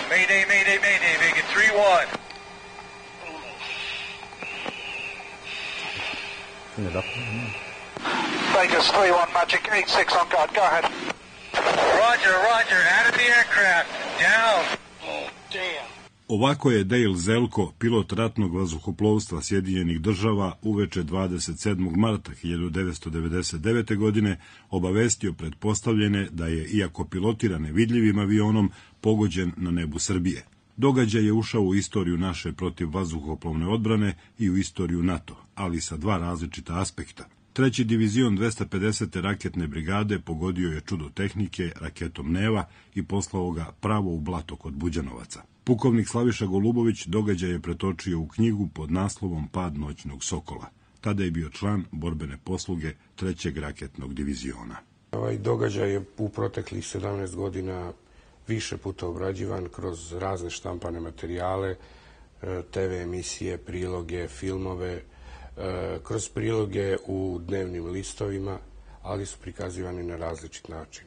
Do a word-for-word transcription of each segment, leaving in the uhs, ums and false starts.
Mayday, mayday, mayday, Vegas three one. Vegas three one, Magic eight six on guard, go ahead. Roger, roger, out of the aircraft, down. Oh, damn. Ovako je Dale Zelko, pilot ratnog vazduhoplovstva Sjedinjenih država, uveče dvadeset sedmog marta hiljadu devetsto devedeset devete. godine obavestio pretpostavljene da je, iako pilotira nevidljivim avionom, pogođen na nebu Srbije. Događaj je ušao u istoriju naše protivvazduhoplovne odbrane i u istoriju NATO, ali sa dva različita aspekta. Treći divizion dvesta pedesete raketne brigade pogodio je čudo tehnike raketom Neva i poslao ga pravo u blato kod Buđanovaca. Pukovnik Slaviša Golubović događaj je pretočio u knjigu pod naslovom Pad noćnog sokola. Tada je bio član borbene posluge trećeg raketnog diviziona. Ovaj događaj je u proteklih sedamnaest godina više puta obrađivan kroz razne štampane materijale, te ve emisije, priloge, filmove, kroz priloge u dnevnim listovima, ali su prikazivani na različit način.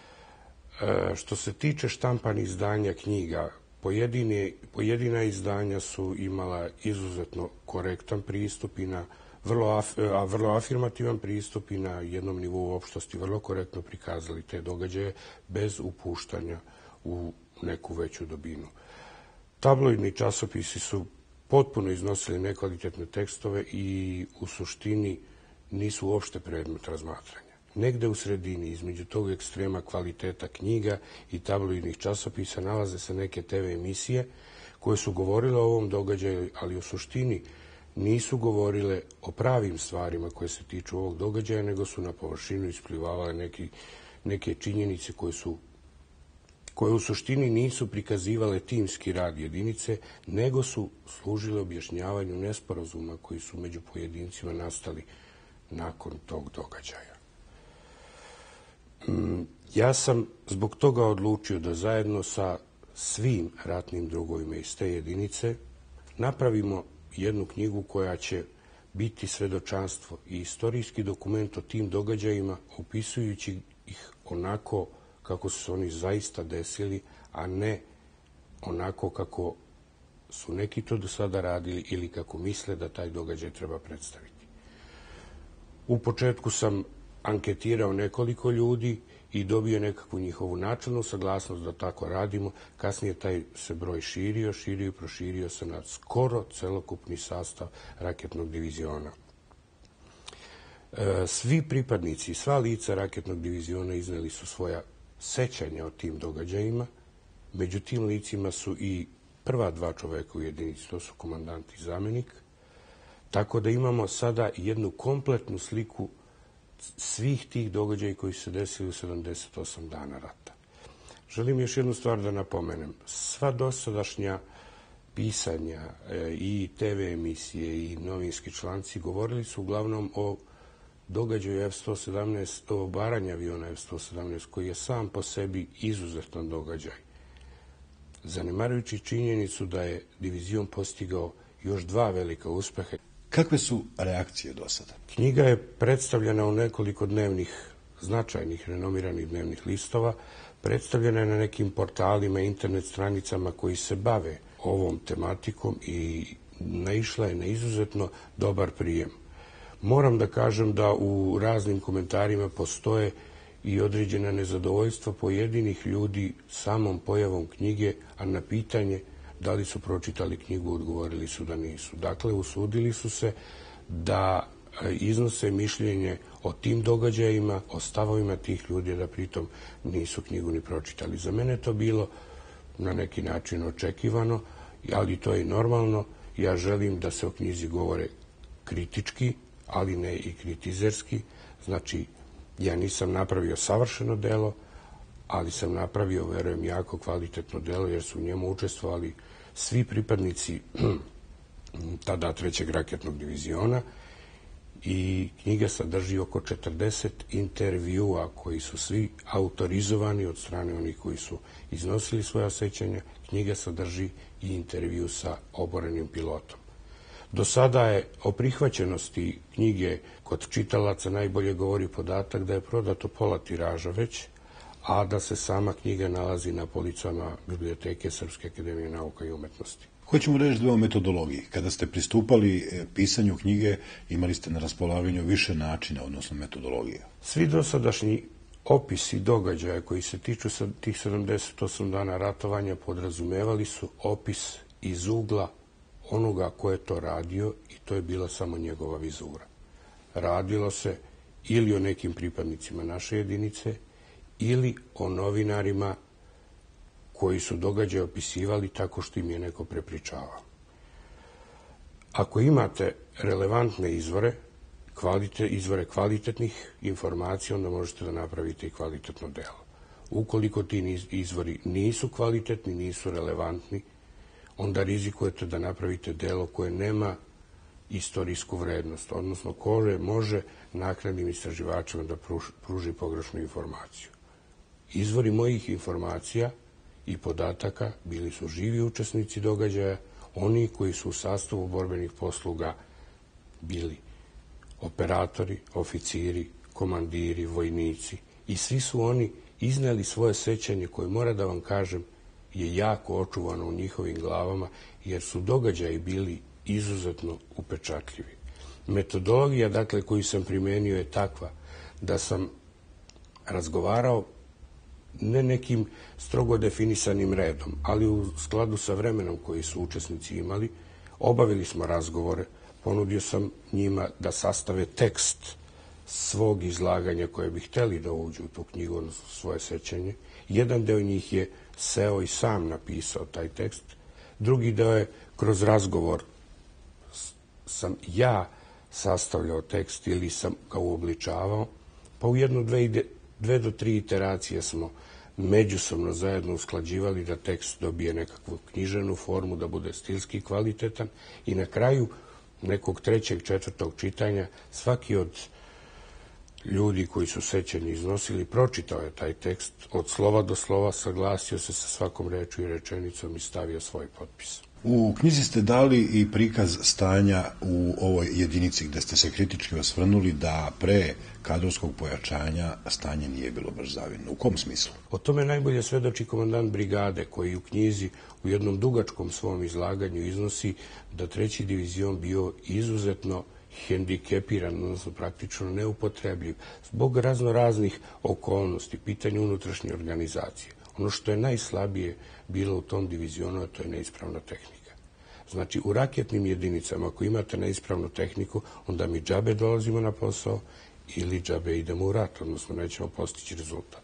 Što se tiče štampanih izdanja knjiga, pojedine, pojedina izdanja su imala izuzetno korektan pristup i na vrlo, af, a vrlo afirmativan pristup i na jednom nivou opštosti vrlo korektno prikazali te događaje bez upuštanja u neku veću dubinu. Tabloidni časopisi su potpuno iznosili nekvalitetne tekstove i u suštini nisu uopšte predmet razmatranja. Negde u sredini, između tog ekstrema kvaliteta knjiga i tabloidnih časopisa, nalaze se neke te ve emisije koje su govorile o ovom događaju, ali u suštini nisu govorile o pravim stvarima koje se tiču ovog događaja, nego su na površinu isplivavale neki, neke činjenice koje su koje u suštini nisu prikazivale timski rad jedinice, nego su služile objašnjavanju nesporazuma koji su među pojedincima nastali nakon tog događaja. Ja sam zbog toga odlučio da zajedno sa svim ratnim drugovima iz te jedinice napravimo jednu knjigu koja će biti svedočanstvo i istorijski dokument o tim događajima, opisujući ih onako kako su se oni zaista desili, a ne onako kako su neki to do sada radili ili kako misle da taj događaj treba predstaviti. U početku sam anketirao nekoliko ljudi i dobio nekakvu njihovu načelnu saglasnost da tako radimo. Kasnije taj se broj širio, širio i proširio se na skoro celokupni sastav raketnog diviziona. Svi pripadnici, sva lica raketnog diviziona izneli su svoja sećanja o tim događajima. Među tim licima su i prva dva čoveka u jedinici, to su komandant i zamenik. Tako da imamo sada jednu kompletnu sliku svih tih događaja koji su se desili u sedamdeset osam dana rata. Želim još jednu stvar da napomenem. Sva dosadašnja pisanja i te ve emisije i novinski članci govorili su uglavnom o događaju ef sto sedamnaest, o obaranju aviona ef sto sedamnaest, koji je sam po sebi izuzetan događaj. Zanemarujući činjenicu da je divizion postigao još dva velika uspeha. Kakve su reakcije do sada? Knjiga je predstavljena u nekoliko dnevnih, značajnih, renomiranih dnevnih listova, predstavljena je na nekim portalima, internet stranicama koji se bave ovom tematikom i naišla je na izuzetno dobar prijem. Moram da kažem da u raznim komentarima postoje i određena nezadovoljstva pojedinih ljudi samom pojavom knjige, a na pitanje da li su pročitali knjigu odgovorili su da nisu. Dakle, usudili su se da iznose mišljenje o tim događajima, o stavovima tih ljudi, da pritom nisu knjigu ni pročitali. Za mene je to bilo na neki način očekivano, ali to je i normalno. Ja želim da se o knjizi govore kritički, ali ne i kritizerski. Znači, ja nisam napravio savršeno delo, ali sam napravio, verujem, jako kvalitetno delo, jer su u njemu učestvovali svi pripadnici tada trećeg raketnog diviziona i knjiga sadrži oko četrdeset intervjua koji su svi autorizovani od strane onih koji su iznosili svoja sećanja. Knjiga sadrži i intervju sa oborenim pilotom. Do sada je o prihvaćenosti knjige kod čitalaca najbolje govori podatak da je prodato pola tiraža već, a da se sama knjiga nalazi na policama Biblioteke Srpske akademije nauka i umetnosti. Hoćemo reći dve o metodologiji. Kada ste pristupali pisanju knjige, imali ste na raspolaganju više načina, odnosno metodologije. Svi dosadašnji opisi događaja koji se tiču sa tih sedamdeset osam dana ratovanja podrazumevali su opis iz ugla onoga ko je to radio i to je bila samo njegova vizura. Radilo se ili o nekim pripadnicima naše jedinice ili o novinarima koji su događaje opisivali tako što im je neko prepričavao. Ako imate relevantne izvore, kvalite, izvore kvalitetnih informacija, onda možete da napravite i kvalitetno delo. Ukoliko ti izvori nisu kvalitetni, nisu relevantni, onda rizikujete da napravite delo koje nema istorijsku vrednost, odnosno koje može naknadnim istraživačima da pruži pogrešnu informaciju. Izvori mojih informacija i podataka bili su živi učesnici događaja, oni koji su u sastavu borbenih posluga bili operatori, oficiri, komandiri, vojnici i svi su oni izneli svoje sećanje koje, mora da vam kažem, je jako očuvano u njihovim glavama jer su događaji bili izuzetno upečatljivi. Metodologija, dakle, koju sam primenio je takva da sam razgovarao ne nekim strogo definisanim redom, ali u skladu sa vremenom koji su učesnici imali, obavili smo razgovore, ponudio sam njima da sastave tekst svog izlaganja koje bi hteli da uđu u tu knjigu, odnosno svoje sećanje. Jedan deo njih je seo i sam napisao taj tekst, drugi deo je kroz razgovor sam ja sastavljao tekst ili sam ga uobličavao, pa u jedno, dve, dve do tri iteracije smo međusobno zajedno usklađivali da tekst dobije nekakvu književnu formu, da bude stilski kvalitetan i na kraju nekog trećeg, četvrtog čitanja svaki od ljudi koji su sećanje iznosili pročitao je taj tekst od slova do slova, saglasio se sa svakom rečju i rečenicom i stavio svoj potpis. U knjizi ste dali i prikaz stanja u ovoj jedinici gde ste se kritički osvrnuli da pre kadrovskog pojačanja stanje nije bilo baš zavidno. U kom smislu? O tome najbolje svedoči komandant brigade koji u knjizi u jednom dugačkom svom izlaganju iznosi da treći divizion bio izuzetno hendikepiran, odnosno praktično neupotrebljiv, zbog razno raznih okolnosti, pitanja unutrašnje organizacije. Ono što je najslabije bilo u tom divizionu, a to je neispravna tehnika. Znači, u raketnim jedinicama, ako imate neispravnu tehniku, onda mi džabe dolazimo na posao ili džabe idemo u rat, odnosno nećemo postići rezultat.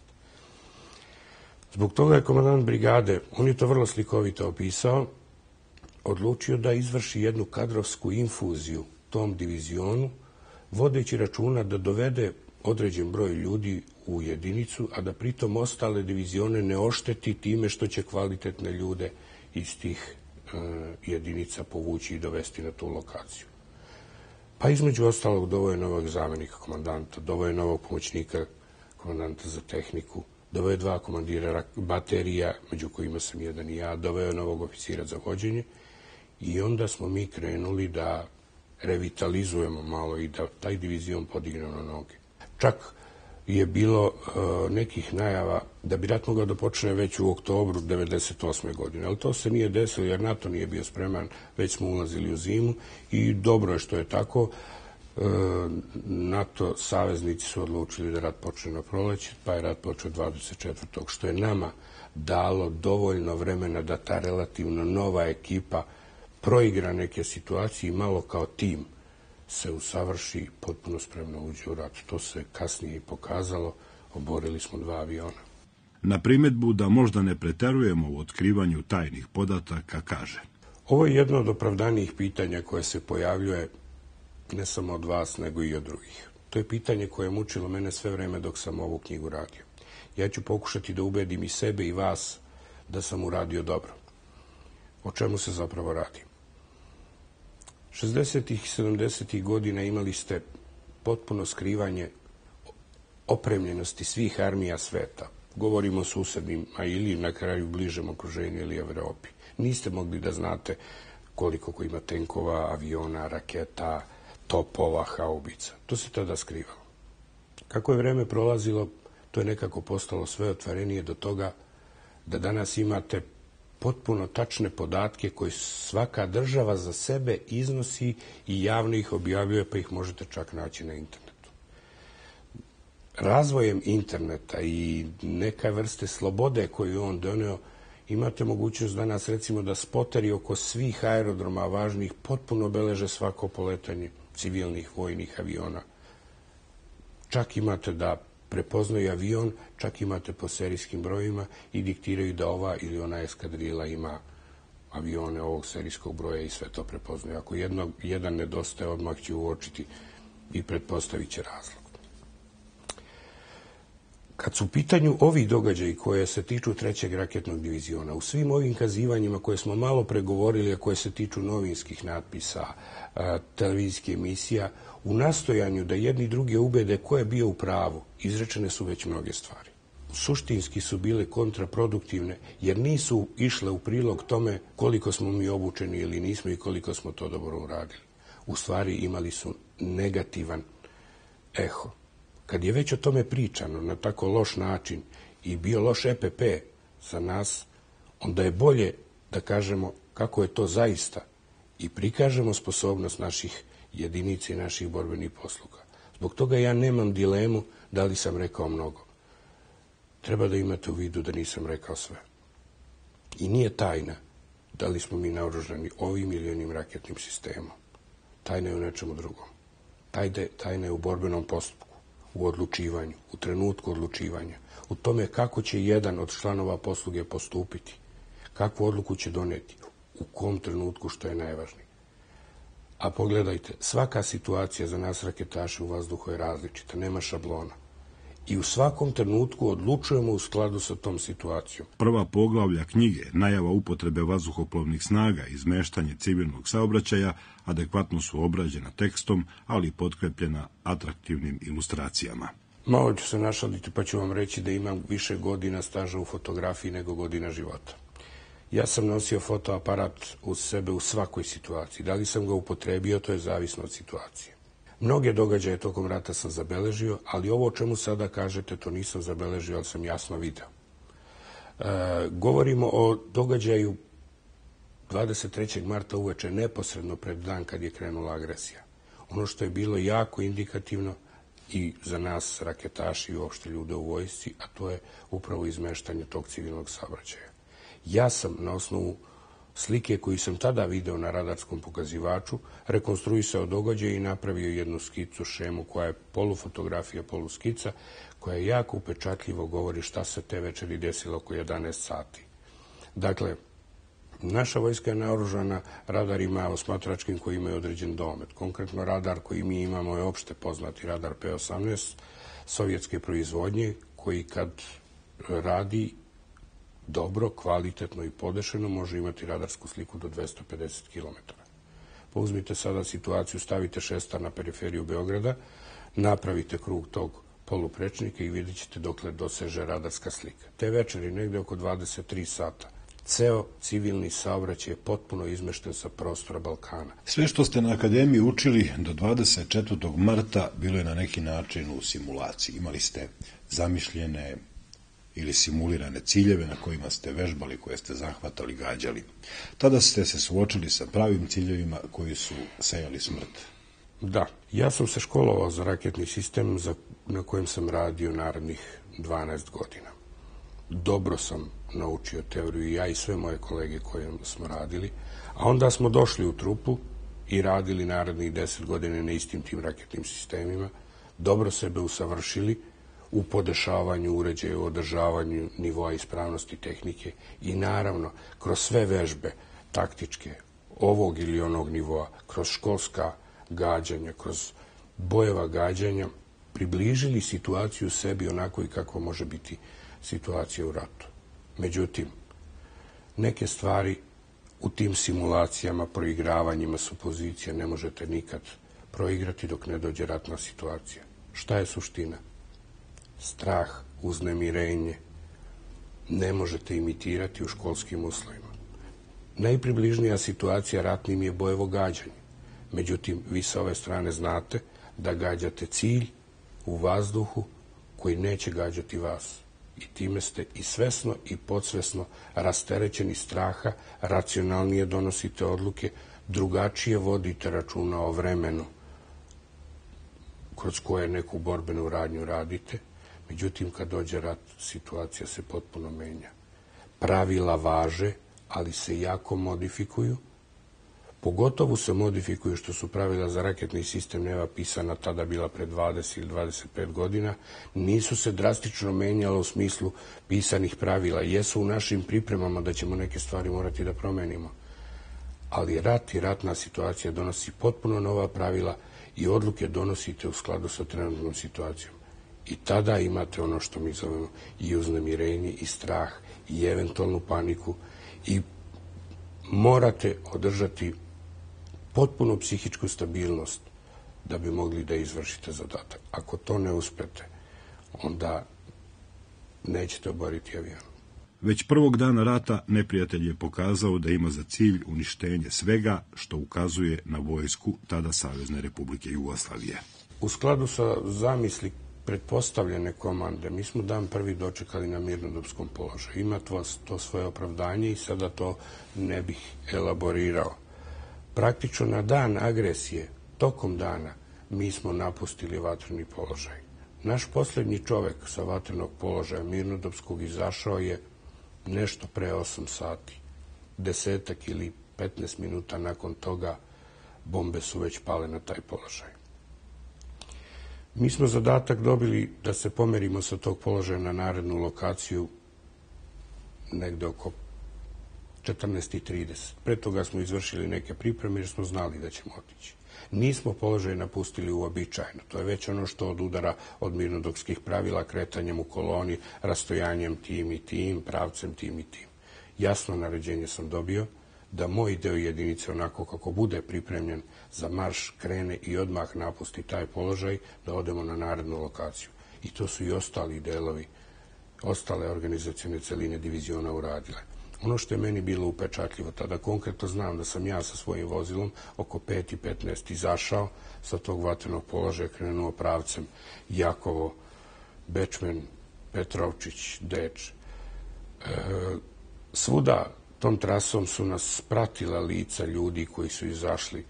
Zbog toga je komandant brigade, on je to vrlo slikovito opisao, odlučio da izvrši jednu kadrovsku infuziju tom divizionu, vodeći računa da dovede određen broj ljudi u jedinicu, a da pritom ostale divizione ne ošteti time što će kvalitetne ljude iz tih e, jedinica povući i dovesti na tu lokaciju. Pa između ostalog doveo je novog zamenika komandanta, doveo je novog pomoćnika komandanta za tehniku, doveo je dva komandira baterija, među kojima sam jedan i ja, doveo je novog oficira za vođenje i onda smo mi krenuli da revitalizujemo malo i da taj divizion podignemo na noge. Čak je bilo uh, nekih najava da bi rat mogao da počne već u oktobru devedeset osme godine, ali to se nije desilo jer NATO nije bio spreman, već smo ulazili u zimu i dobro je što je tako. Uh, NATO saveznici su odlučili da rat počne na proleće, pa je rat počeo dvadeset četvrtog što je nama dalo dovoljno vremena da ta relativno nova ekipa proigra neke situacije i malo kao tim se usavrši, potpuno spremno uđe u rat. To se kasnije i pokazalo, oborili smo dva aviona. Na primedbu da možda ne preterujemo u otkrivanju tajnih podataka kaže: Ovo je jedno od opravdanijih pitanja koje se pojavljuje ne samo od vas, nego i od drugih. To je pitanje koje je mučilo mene sve vreme dok sam ovu knjigu radio. Ja ću pokušati da ubedim i sebe i vas da sam uradio dobro. O čemu se zapravo radi? šezdesetih i sedamdesetih godina imali ste potpuno skrivanje opremljenosti svih armija sveta. Govorimo o susednima ili na kraju bližem okruženju ili Evropi. Niste mogli da znate koliko ko ima tenkova, aviona, raketa, topova, haubica. To se tada skrivalo. Kako je vreme prolazilo, to je nekako postalo sve otvorenije do toga da danas imate potpuno tačne podatke koje svaka država za sebe iznosi i javno ih objavljuje, pa ih možete čak naći na internetu. Razvojem interneta i neka vrste slobode koju je on doneo, imate mogućnost danas recimo da spoteri oko svih aerodroma važnih potpuno beleže svako poletanje civilnih vojnih aviona. Čak imate da prepoznaju avion, čak imate po serijskim brojima i diktiraju da ova ili ona eskadrila ima avione ovog serijskog broja i sve to prepoznaju. Ako jedno, jedan nedostaje, odmah će uočiti i pretpostavit će razlog. Kad su u pitanju ovi događaji koje se tiču trećeg raketnog diviziona, u svim ovim kazivanjima koje smo malo pregovorili, a koje se tiču novinskih natpisa, televizijskih emisija, u nastojanju da jedni drugi ubede ko je bio u pravu, izrečene su već mnoge stvari. Suštinski su bile kontraproduktivne, jer nisu išle u prilog tome koliko smo mi obučeni ili nismo i koliko smo to dobro uradili. U stvari imali su negativan eho. Kad je već o tome pričano na tako loš način i bio loš E P P za nas, onda je bolje da kažemo kako je to zaista i prikažemo sposobnost naših jedinica i naših borbenih posluga. Zbog toga ja nemam dilemu da li sam rekao mnogo. Treba da imate u vidu da nisam rekao sve. I nije tajna da li smo mi naoružani ovim ili onim raketnim sistemom. Tajna je u nečemu drugom. Tajna je u borbenom postupku, u odlučivanju, u trenutku odlučivanja, u tome kako će jedan od članova posluge postupiti, kakvu odluku će doneti, u kom trenutku, što je najvažnije. A pogledajte, svaka situacija za nas raketaše u vazduhu je različita, nema šablona. I u svakom trenutku odlučujemo u skladu sa tom situacijom. Prva poglavlja knjige, najava upotrebe vazduhoplovnih snaga i izmeštanje civilnog saobraćaja, adekvatno su obrađena tekstom, ali i potkrepljena atraktivnim ilustracijama. Malo ću se našaliti pa ću vam reći da imam više godina staža u fotografiji nego godina života. Ja sam nosio fotoaparat uz sebe u svakoj situaciji. Da li sam ga upotrebio, to je zavisno od situacije. Mnoge događaje tokom rata sam zabeležio, ali ovo o čemu sada kažete, to nisam zabeležio, ali sam jasno video. E, govorimo o događaju dvadeset trećeg marta uveče, neposredno pred dan kad je krenula agresija. Ono što je bilo jako indikativno i za nas raketaši i uopšte ljude u vojsci, a to je upravo izmeštanje tog civilnog saobraćaja. Ja sam na osnovu slike koju sam tada video na radarskom pokazivaču rekonstruisao događaj i napravio jednu skicu, šemu koja je polufotografija, poluskica, koja jako upečatljivo govori šta se te večeri desilo oko jedanaest sati. Dakle, naša vojska je naoružana radarima osmatračkim koji imaju određen domet. Konkretno radar koji mi imamo je opšte poznati radar P osamnaest sovjetske proizvodnje koji kad radi dobro, kvalitetno i podešeno može imati radarsku sliku do dvesta pedeset kilometara. Pa uzmite sada situaciju, stavite šestar na periferiju Beograda, napravite krug tog poluprečnika i vidjet ćete dokle doseže radarska slika. Te večeri, negde oko dvadeset tri sata, ceo civilni saobraćaj je potpuno izmešten sa prostora Balkana. Sve što ste na akademiji učili do dvadeset četvrtog marta bilo je na neki način u simulaciji. Imali ste zamišljene ili simulirane ciljeve na kojima ste vežbali, koje ste zahvatali, gađali. Tada ste se suočili sa pravim ciljevima koji su sejali smrt. Da, ja sam se školovao za raketni sistem za, na kojem sam radio narednih dvanaest godina. Dobro sam naučio teoriju, ja i sve moje kolege koje smo radili, a onda smo došli u trupu i radili narednih deset godina na istim tim raketnim sistemima, dobro sebe usavršili u podešavanju uređaja, u održavanju nivoa ispravnosti tehnike i naravno kroz sve vežbe taktičke ovog ili onog nivoa, kroz školska gađanja, kroz bojeva gađanja, približili situaciju sebi onako i kako može biti situacija u ratu. Međutim, neke stvari u tim simulacijama, proigravanjima supozicija ne možete nikad proigrati dok ne dođe ratna situacija. Šta je suština? Strah, uznemirenje ne možete imitirati u školskim uslovima. Najpribližnija situacija ratnim je bojevo gađanje. Međutim, vi sa ove strane znate da gađate cilj u vazduhu koji neće gađati vas. I time ste i svesno i podsvesno rasterećeni straha, racionalnije donosite odluke, drugačije vodite računa o vremenu kroz koje neku borbenu radnju radite. Međutim, kad dođe rat, situacija se potpuno menja. Pravila važe, ali se jako modifikuju. Pogotovo se modifikuju što su pravila za raketni sistem Neva pisana tada bila pre dvadeset ili dvadeset pet godina. Nisu se drastično menjala u smislu pisanih pravila. Jesu u našim pripremama da ćemo neke stvari morati da promenimo. Ali rat i ratna situacija donosi potpuno nova pravila i odluke donosite u skladu sa trenutnom situacijom. I tada imate ono što mi zovemo i uznemirenje, i strah, i eventualnu paniku, i morate održati potpuno psihičku stabilnost da bi mogli da izvršite zadatak. Ako to ne uspete, onda nećete oboriti avion. Već prvog dana rata neprijatelj je pokazao da ima za cilj uništenje svega što ukazuje na vojsku tada Savezne Republike Jugoslavije. U skladu sa zamisli pretpostavljene komande, mi smo dan prvi dočekali na mirnodopskom položaju. Ima to svoje opravdanje i sada to ne bih elaborirao. Praktično na dan agresije, tokom dana, mi smo napustili vatreni položaj. Naš posljednji čovek sa vatrenog položaja mirnodopskog izašao je nešto pre osam sati. Desetak ili petnaest minuta nakon toga bombe su već pale na taj položaj. Mi smo zadatak dobili da se pomerimo sa tog položaja na narednu lokaciju negde oko četrnaest i trideset. Pre toga smo izvršili neke pripreme jer smo znali da ćemo otići. Nismo položaj napustili uobičajeno. To je već ono što odudara od mirnodopskih pravila, kretanjem u koloni, rastojanjem tim i tim, pravcem tim i tim. Jasno naređenje sam dobio da moj deo jedinice, onako kako bude pripremljen za marš, krene i odmah napusti taj položaj, da odemo na narednu lokaciju. I to su i ostali delovi, ostale organizacione celine diviziona uradile. Ono što je meni bilo upečatljivo, tada konkretno znam da sam ja sa svojim vozilom oko pet i petnaest izašao sa tog vatrenog položaja, krenuo pravcem Jakovo, Bečmen, Petrovčić, Deč. E, svuda tom trasom su nas pratila lica ljudi koji su izašli.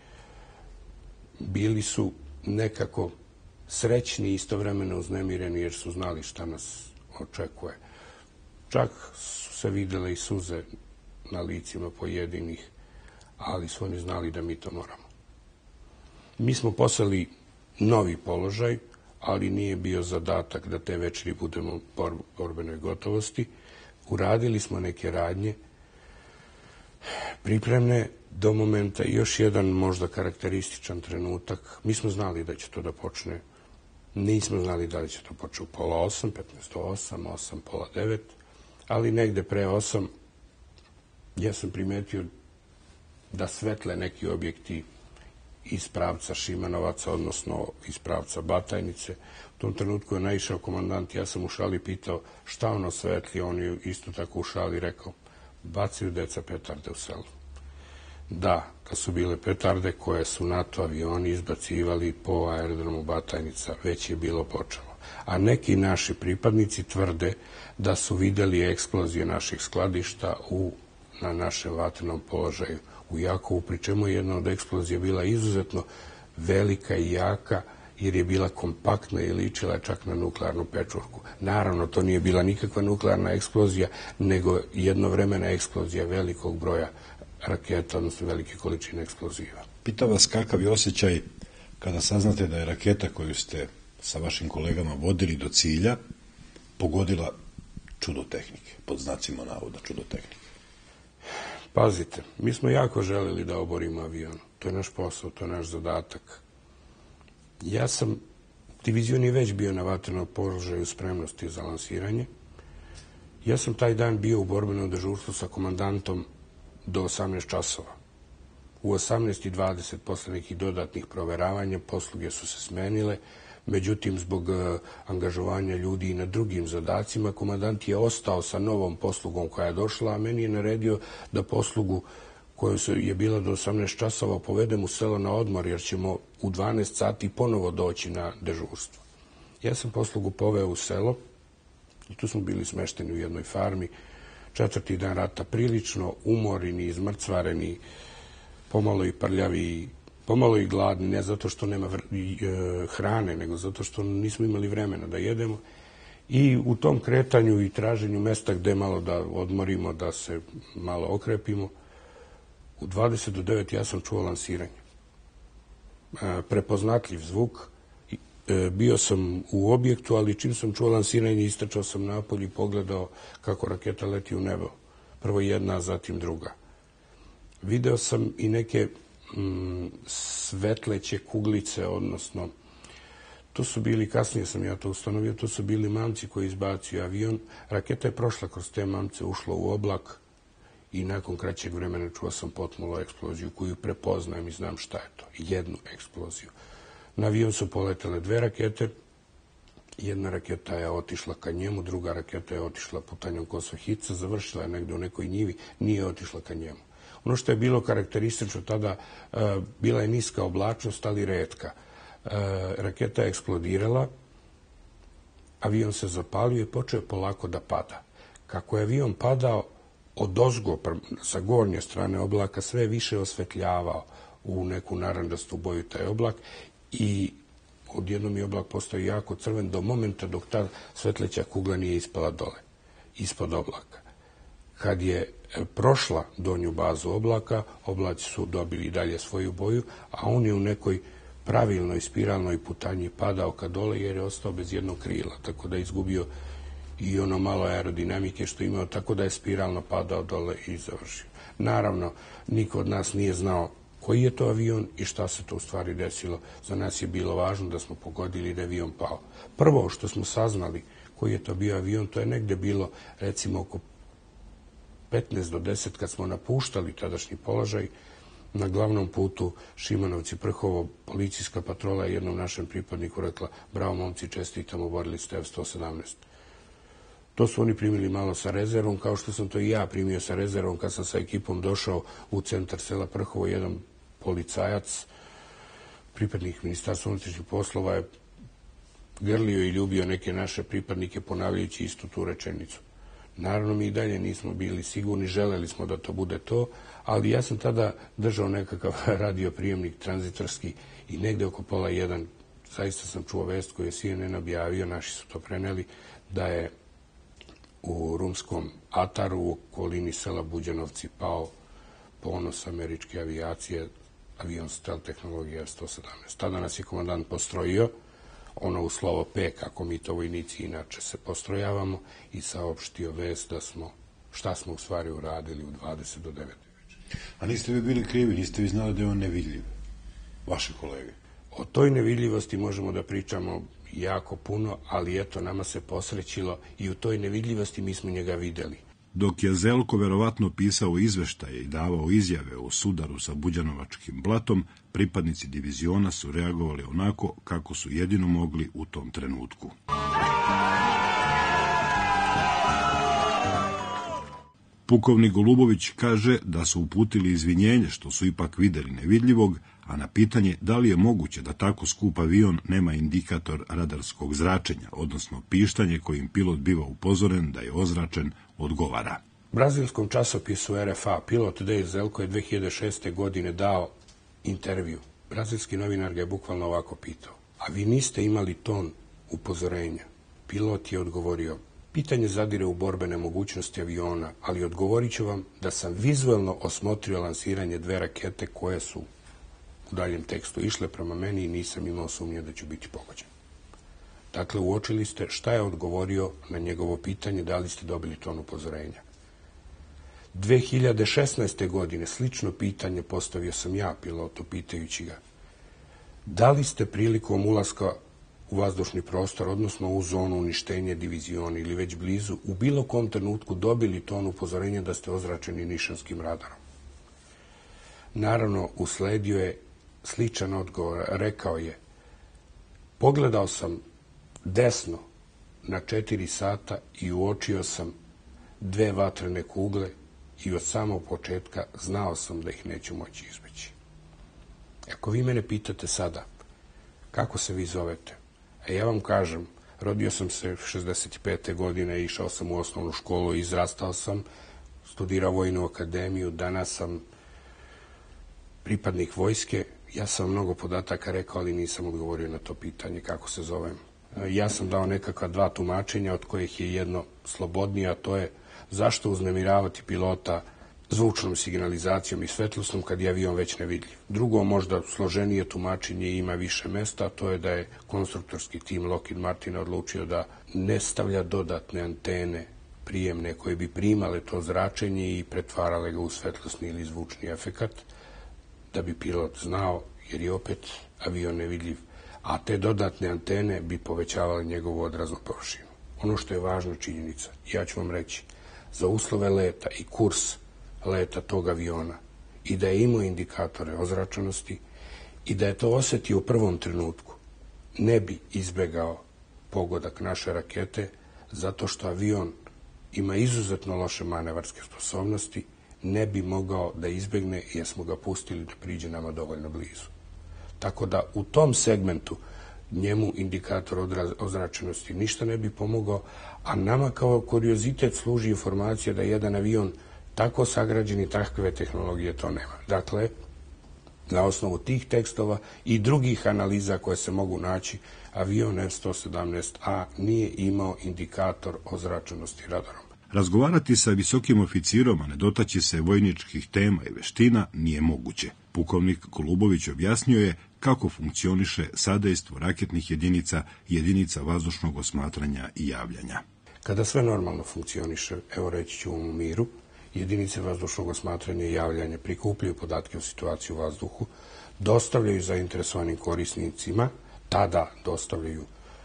Bili su nekako srećni i istovremeno uznemireni jer su znali šta nas očekuje. Čak su se videle i suze na licima pojedinih, ali su oni znali da mi to moramo. Mi smo poslali novi položaj, ali nije bio zadatak da te večeri budemo u borbenoj gotovosti. Uradili smo neke radnje pripremne do momenta. Još jedan možda karakterističan trenutak. Mi smo znali da će to da počne. Nismo znali da li će to počne u pola osam, petnaest do osam, osam, pola devet, ali negde pre osam ja sam primetio da svetle neki objekti iz pravca Šimanovaca, odnosno iz pravca Batajnice. U tom trenutku je naišao komandant, ja sam u šali pitao šta ono svetli, on je isto tako u šali rekao, bacaju deca petarde u selu. Da, to su bile petarde koje su NATO avioni izbacivali po aerodromu Batajnica, već je bilo počelo. A neki naši pripadnici tvrde da su videli eksplozije naših skladišta u, na našem vatrenom položaju u Jakovu, pri čemu je jedna od eksplozija bila izuzetno velika i jaka, jer je bila kompaktna i ličila čak na nuklearnu pečurku. Naravno, to nije bila nikakva nuklearna eksplozija, nego jednovremena eksplozija velikog broja raketa, odnosno velike količine eksploziva. Pita vas kakav je osjećaj kada saznate da je raketa koju ste sa vašim kolegama vodili do cilja pogodila čudo tehnike, pod znacima navoda čudo tehnike? Pazite, mi smo jako želeli da oborimo avion. To je naš posao, to je naš zadatak. Ja sam, divizion je već bio na vatrenom položaju spremnosti za lansiranje. Ja sam taj dan bio u borbenom dežurstvu sa komandantom do osamnaest časova. U osamnaest i dvadeset posle nekih dodatnih proveravanja posluge su se smenile, međutim zbog angažovanja ljudi i na drugim zadacima komandant je ostao sa novom poslugom koja je došla, a meni je naredio da poslugu koja je bila do osamnaest časova povedem u selo na odmor, jer ćemo u dvanaest sati ponovo doći na dežurstvo. Ja sam poslugu poveo u selo i tu smo bili smešteni u jednoj farmi. Četvrti dan rata prilično umoreni, izmrcvareni, pomalo i prljavi, pomalo i gladni, ne zato što nema hrane, nego zato što nismo imali vremena da jedemo. I u tom kretanju i traženju mesta gde malo da odmorimo, da se malo okrepimo, u dvadeset do devet ja sam čuo lansiranje. Prepoznatljiv zvuk. Bio sam u objektu, ali čim sam čuo lansiranje, istračao sam napolje i pogledao kako raketa leti u nebo. Prvo jedna, zatim druga. Video sam i neke mm, svetleće kuglice, odnosno to su bili, kasnije sam ja to ustanovio, to su bili mamci koji izbacuju avion. Raketa je prošla kroz te mamce, ušla u oblak i nakon kraćeg vremena čuo sam potmulu eksploziju koju prepoznajem i znam šta je to. Jednu eksploziju. Na avion su poletele dve rakete. Jedna raketa je otišla ka njemu, druga raketa je otišla putanjom Kosovhica, završila je negde u nekoj njivi, nije otišla ka njemu. Ono što je bilo karakteristično tada, bila je niska oblačnost, ali retka. Raketa je eksplodirala, avion se zapalio i počeo polako da pada. Kako je avion padao, odozgo, sa gornje strane oblaka, sve više osvetljavao u neku naranđastu boju taj oblak i odjednom je oblak postao jako crven do momenta dok ta svetleća kugla nije ispala dole, ispod oblaka. Kad je prošla donju bazu oblaka, oblaci su dobili dalje svoju boju, a on je u nekoj pravilnoj spiralnoj putanji padao ka dole jer je ostao bez jednog krila, tako da je izgubio i ono malo aerodinamike što imao, tako da je spiralno padao dole i završio. Naravno, niko od nas nije znao koji je to avion i šta se to u stvari desilo. Za nas je bilo važno da smo pogodili da je avion pao. Prvo što smo saznali koji je to bio avion, to je negde bilo recimo oko petnaest do deset kad smo napuštali tadašnji položaj. Na glavnom putu Šimanovci-Prhovo policijska patrola je jednom našem pripadniku rekla: bravo momci, čestitamo, borili ste F sto sedamnaest. To su oni primili malo sa rezervom, kao što sam to i ja primio sa rezervom kad sam sa ekipom došao u centar sela Prhovo. Jedan policajac, pripadnik Ministarstva unutrašnjih poslova, je grlio i ljubio neke naše pripadnike ponavljajući istu tu rečenicu. Naravno, mi i dalje nismo bili sigurni, želeli smo da to bude to, ali ja sam tada držao nekakav radioprijemnik tranzitorski i negde oko pola jedan zaista sam čuo vest koju je C N N objavio, naši su to preneli, da je u rumskom Ataru u okolini sela Buđanovci pao ponos američke avijacije, avion stealth tehnologije F sto sedamnaest. Tada nas je komandant postrojio, ono u slovo P, kako mi to vojnici inače se postrojavamo, i saopštio vest da smo, šta smo u stvari uradili u dvadeset do devet. A niste vi bili krivi, niste vi znali da je on nevidljiv, vaše kolege? O toj nevidljivosti možemo da pričamo jako puno, ali eto, nama se posrećilo i u toj nevidljivosti mi smo njega videli. Dok je Zelko verovatno pisao izveštaje i davao izjave o sudaru sa Buđanovačkim blatom, pripadnici diviziona su reagovali onako kako su jedino mogli u tom trenutku. Pukovnik Golubović kaže da su uputili izvinjenje što su ipak videli nevidljivog, a na pitanje da li je moguće da tako skup avion nema indikator radarskog zračenja, odnosno pištanje kojim pilot biva upozoren da je ozračen, odgovara. Brazilskom časopisu R F A pilot Dej Zelko je dve hiljade šeste. godine dao intervju. Brazilski novinar ga je bukvalno ovako pitao: a vi niste imali ton upozorenja? Pilot je odgovorio: pitanje zadire u borbene mogućnosti aviona, ali odgovorit ću vam da sam vizuelno osmotrio lansiranje dve rakete koje su u daljem tekstu išle prema meni i nisam imao sumnje da ću biti pogođen. Dakle, uočili ste šta je odgovorio na njegovo pitanje, da li ste dobili ton upozorenja. dve hiljade šesnaeste. godine slično pitanje postavio sam ja pilotu, pitajući ga: da li ste prilikom ulaska u vazdušni prostor, odnosno u zonu uništenja diviziona ili već blizu, u bilo kom trenutku dobili ton upozorenja da ste ozračeni nišanskim radarom? Naravno, usledio je sličan odgovor. Rekao je: pogledao sam desno na četiri sata i uočio sam dve vatrene kugle i od samog početka znao sam da ih neću moći izbeći. Ako vi mene pitate sada kako se vi zovete, A ja vam kažem, rodio sam se šezdeset pete godine, išao sam u osnovnu školu, izrastao sam, studirao vojnu akademiju, danas sam pripadnik vojske. Ja sam mnogo podataka rekao, ali nisam odgovorio na to pitanje kako se zovem. Ja sam dao nekakva dva tumačenja, od kojih je jedno slobodnije, a to je zašto uznemiravati pilota zvučnom signalizacijom i svetlosnom kad je avion već nevidljiv. Drugo, možda složenije tumačenje i ima više mesta, a to je da je konstruktorski tim Lockheed Martina odlučio da ne stavlja dodatne antene prijemne koje bi primale to zračenje i pretvarale ga u svetlosni ili zvučni efekat, da bi pilot znao, jer je opet avion nevidljiv, a te dodatne antene bi povećavale njegovu odraznu površinu. Ono što je važna činjenica, ja ću vam reći, za uslove leta i kurs leta tog aviona i da je imao indikatore ozračenosti i da je to osetio u prvom trenutku, ne bi izbegao pogodak naše rakete zato što avion ima izuzetno loše manevarske sposobnosti, ne bi mogao da izbegne jer smo ga pustili da priđe nama dovoljno blizu. Tako da u tom segmentu njemu indikator ozračenosti ništa ne bi pomogao, a nama kao kuriozitet služi informacija da jedan avion tako sagrađen i takve tehnologije to nema. Dakle, na osnovu tih tekstova i drugih analiza koje se mogu naći, avion F sto sedamnaest A nije imao indikator ozračenosti radarom. Razgovarati sa visokim oficirom, a ne dotaći se vojničkih tema i veština, nije moguće. Pukovnik Golubović objasnio je kako funkcioniše sadejstvo raketnih jedinica i jedinica vazdušnog osmatranja i javljanja. Kada sve normalno funkcioniše, evo reći ću u miru, jedinice vazdušnog osmatranja i javljanja prikupljaju podatke o situaciji u vazduhu, dostavljaju zainteresovanim korisnicima, tada dostavljaju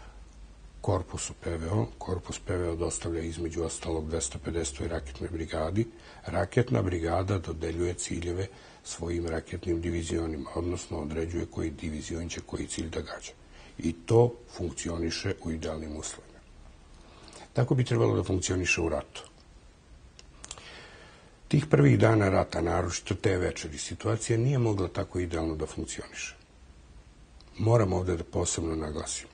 korpusu P V O. Korpus P V O dostavlja između ostalog dvesta pedesetoj raketnoj brigadi. Raketna brigada dodeljuje ciljeve svojim raketnim divizionima, odnosno određuje koji divizion će koji cilj da gađa. I to funkcioniše u idealnim uslovima. Tako bi trebalo da funkcioniše u ratu. Tih prvih dana rata, naročito te večeri, situacija nije mogla tako idealno da funkcioniše. Moram ovde da posebno naglasim.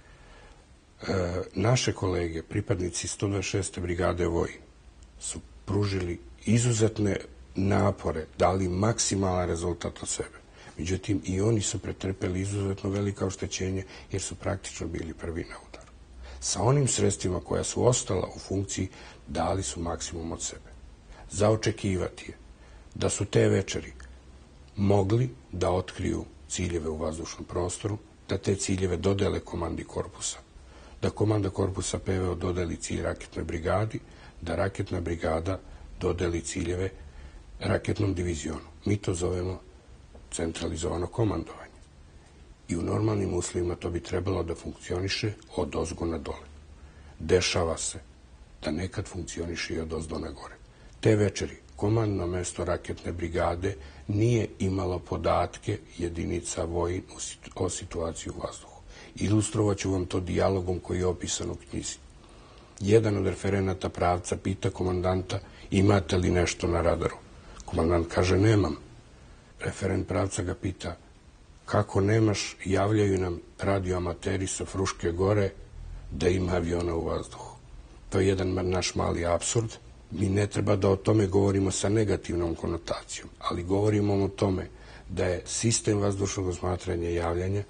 E, naše kolege, pripadnici sto dvadeset šeste brigade Vojin, su pružili izuzetne napore, dali maksimalan rezultat od sebe. Međutim, i oni su pretrpeli izuzetno velika oštećenja jer su praktično bili prvi na udaru. Sa onim sredstvima koja su ostala u funkciji, dali su maksimum od sebe. Za očekivati je da su te večeri mogli da otkriju ciljeve u vazdušnom prostoru, da te ciljeve dodele komandi korpusa, da komanda korpusa P V O dodeli cilj raketnoj brigadi, da raketna brigada dodeli ciljeve raketnom divizionu. Mi to zovemo centralizovano komandovanje. I u normalnim uslovima to bi trebalo da funkcioniše od ozgo na dole. Dešava se da nekad funkcioniše i od ozdo na gore. Te večeri komandno mesto raketne brigade nije imalo podatke jedinica Vojin o situaciji u vazduhu. Ilustrovaću vam to dijalogom koji je opisan u knjizi. Jedan od referenata pravca pita komandanta imate li nešto na radaru. Komandant kaže nemam. Referent pravca ga pita kako nemaš, javljaju nam radioamateri sa Fruške gore da ima aviona u vazduhu. To je jedan naš mali apsurd. Mi ne treba da o tome govorimo sa negativnom konotacijom, ali govorimo o tome da je sistem vazdušnog osmatranja i javljanja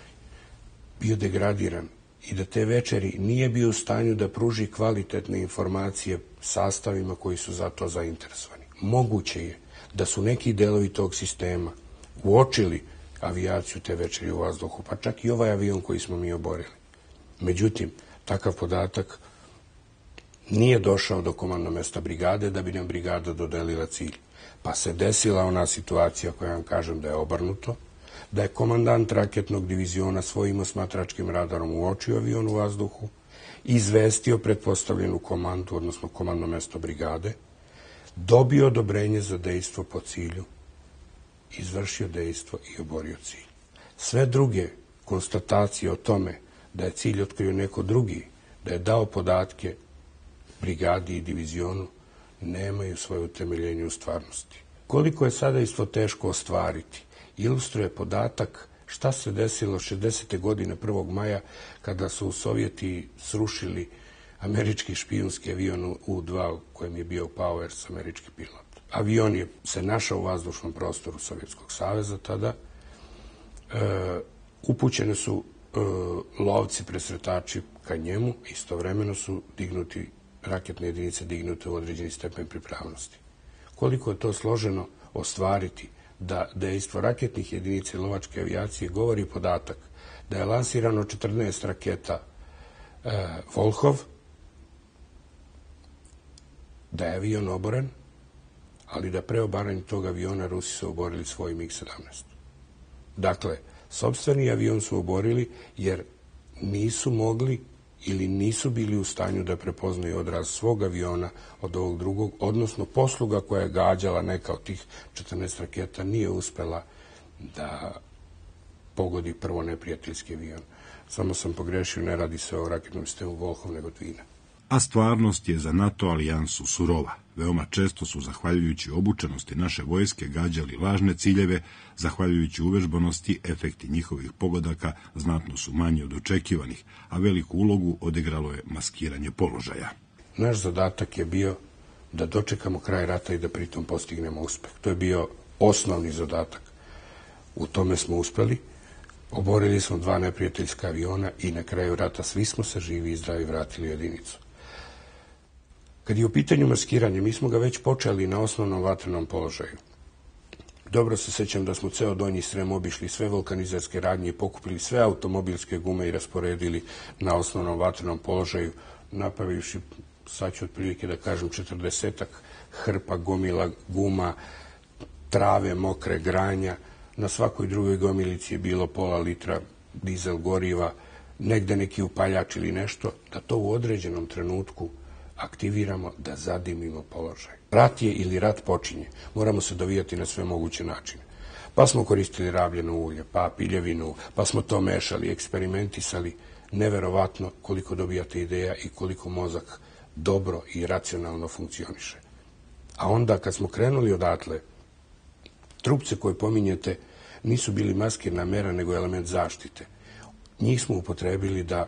bio degradiran i da te večeri nije bio u stanju da pruži kvalitetne informacije sastavima koji su za to zainteresovani. Moguće je da su neki delovi tog sistema uočili avijaciju te večeri u vazduhu, pa čak i ovaj avion koji smo mi oborili. Međutim, takav podatak nije došao do komandno mesta brigade da bi nam brigada dodelila cilj. Pa se desila ona situacija koja vam kažem da je obrnuto, da je komandant raketnog diviziona svojim osmatračkim radarom uočio avion u vazduhu, izvestio pretpostavljenu komandu, odnosno komandno mesto brigade, dobio odobrenje za dejstvo po cilju, izvršio dejstvo i oborio cilj. Sve druge konstatacije o tome da je cilj otkrio neko drugi, da je dao podatke brigadi i divizionu, nemaju svoje utemeljenje u stvarnosti. Koliko je sada isto teško ostvariti, ilustruje podatak Šta se desilo šezdesete godine prvog maja kada su Sovjeti srušili američki špijunski avion U dva u kojem je bio Powers, američki pilot. Avion je se našao u vazdušnom prostoru Sovjetskog saveza tada. E, upućene su e, lovci, presretači ka njemu, istovremeno su dignuti, raketne jedinice dignute u određeni stepen pripravnosti. Koliko je to složeno ostvariti da dejstvo raketnih jedinica i lovačke avijacije govori podatak da je lansirano četrnaest raketa e, Volhov, da je avion oboren, ali da pre obaranja tog aviona Rusi su oborili svoj mig sedamnaest. Dakle, sopstveni avion su oborili jer nisu mogli ili nisu bili u stanju da prepoznaju odraz svog aviona od ovog drugog, odnosno posluga koja je gađala neka od tih četrnaest raketa nije uspela da pogodi prvo neprijateljski avion. Samo sam pogrešio, ne radi se o raketnom sistemu Volhov, nego Dvina. A stvarnost je za NATO alijansu surova. Veoma često su, zahvaljujući obučenosti naše vojske, gađali lažne ciljeve, zahvaljujući uvežbanosti, efekti njihovih pogodaka znatno su manji od očekivanih, a veliku ulogu odigralo je maskiranje položaja. Naš zadatak je bio da dočekamo kraj rata i da pritom postignemo uspeh. To je bio osnovni zadatak. U tome smo uspeli. Oborili smo dva neprijateljska aviona i na kraju rata svi smo se živi i zdravi vratili u jedinicu. Kad je u pitanju maskiranje, mi smo ga već počeli na osnovnom vatrenom položaju. Dobro se sećam da smo ceo Donji Srem obišli sve vulkanizerske radnje i pokupili sve automobilske gume i rasporedili na osnovnom vatrenom položaju, napravivši, sad ću otprilike da kažem, četrdesetak hrpa, gomila, guma, trave, mokre, granja. Na svakoj drugoj gomilici je bilo pola litra dizel goriva, negde neki upaljač ili nešto, da to u određenom trenutku aktiviramo, da zadimimo položaj. Rat je ili rat počinje. Moramo se dovijati na sve moguće načine. Pa smo koristili rabljeno ulje, pa piljevinu, pa smo to mešali, eksperimentisali. Neverovatno koliko dobijate ideja i koliko mozak dobro i racionalno funkcioniše. A onda kad smo krenuli odatle, trupce koje pominjete nisu bili maskirna mera, nego element zaštite. Njih smo upotrebili da